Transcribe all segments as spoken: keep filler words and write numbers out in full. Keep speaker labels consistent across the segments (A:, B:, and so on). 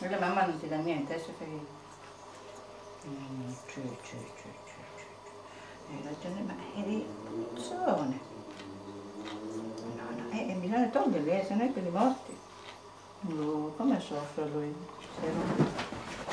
A: la mamma non ti dà niente, adesso fai... Mm, cioè, cioè, cioè, cioè, cioè. Hai ragione, ma eri puzzone. No, no, eh, bisogna toglierli, eh, se no è per i morti. Oh, come soffre lui? Spero.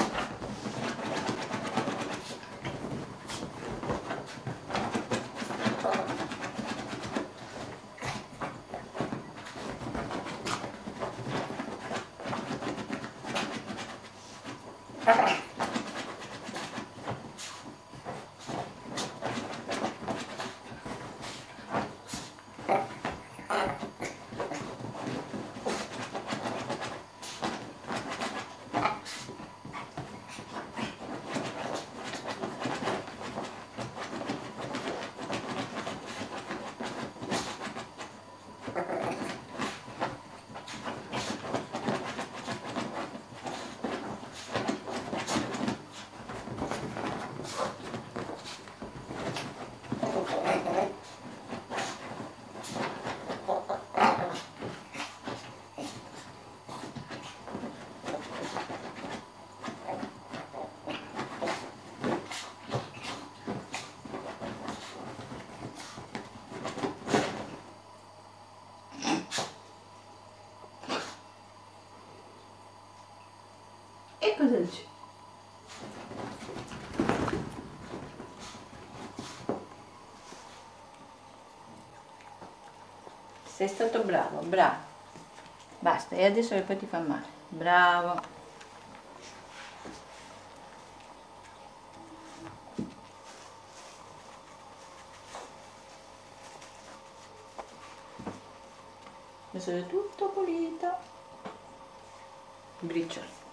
A: E cosa dici? Sei stato bravo, bravo. Basta, e adesso che poi ti fa male. Bravo. Adesso è tutto pulito. Briciolo.